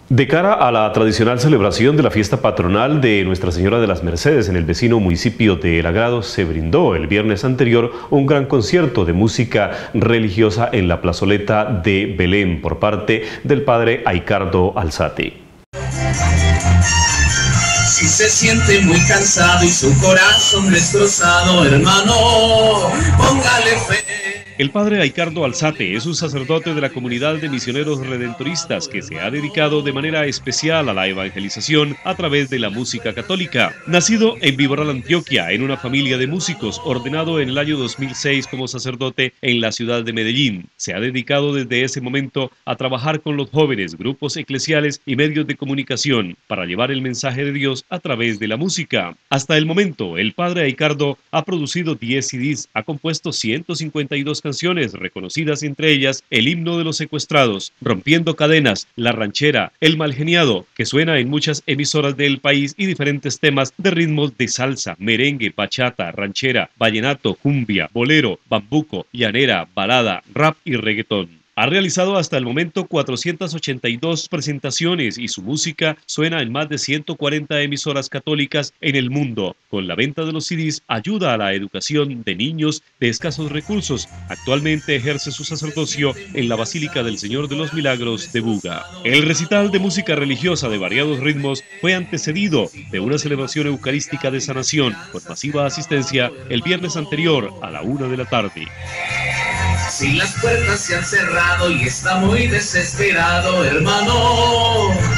De cara a la tradicional celebración de la fiesta patronal de Nuestra Señora de las Mercedes en el vecino municipio de El Agrado, se brindó el viernes anterior un gran concierto de música religiosa en la plazoleta de Belén por parte del padre Aicardo Alzate. Si se siente muy cansado y su corazón destrozado, hermano, póngale fe. El padre Aicardo Alzate es un sacerdote de la comunidad de misioneros redentoristas que se ha dedicado de manera especial a la evangelización a través de la música católica. Nacido en Viboral, Antioquia, en una familia de músicos, ordenado en el año 2006 como sacerdote en la ciudad de Medellín, se ha dedicado desde ese momento a trabajar con los jóvenes, grupos eclesiales y medios de comunicación para llevar el mensaje de Dios a través de la música. Hasta el momento, el padre Aicardo ha producido 10 CDs, ha compuesto 152 canciones reconocidas, entre ellas El himno de los secuestrados, Rompiendo cadenas, La ranchera, El malgeniado, que suena en muchas emisoras del país, y diferentes temas de ritmos de salsa, merengue, bachata, ranchera, vallenato, cumbia, bolero, bambuco, llanera, balada, rap y reggaetón. Ha realizado hasta el momento 482 presentaciones y su música suena en más de 140 emisoras católicas en el mundo. Con la venta de los CDs ayuda a la educación de niños de escasos recursos. Actualmente ejerce su sacerdocio en la Basílica del Señor de los Milagros de Buga. El recital de música religiosa de variados ritmos fue antecedido de una celebración eucarística de sanación con masiva asistencia el viernes anterior a la 1 de la tarde. Si las puertas se han cerrado y está muy desesperado, hermano,